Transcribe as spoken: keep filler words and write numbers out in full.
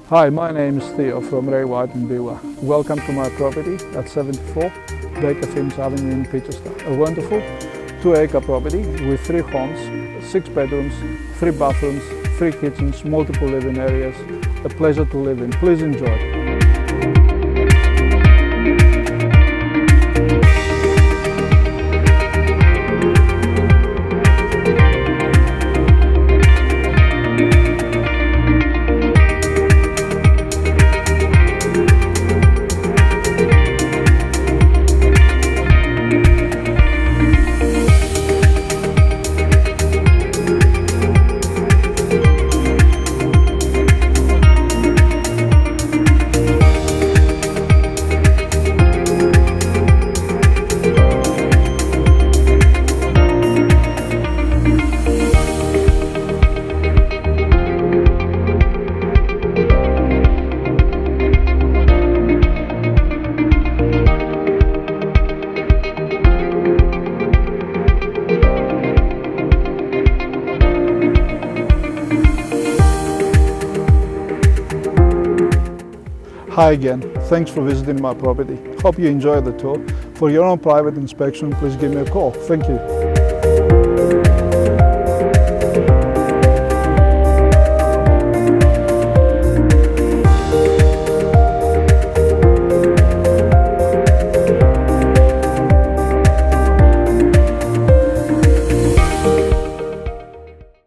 Hi, my name is Theo from Ray White in Beerwah. Welcome to my property at seventy-four Baker Finch Avenue in Peachester. A wonderful two acre property with three homes, six bedrooms, three bathrooms, three kitchens, multiple living areas. A pleasure to live in. Please enjoy. Hi again, thanks for visiting my property. Hope you enjoyed the tour. For your own private inspection, please give me a call. Thank you.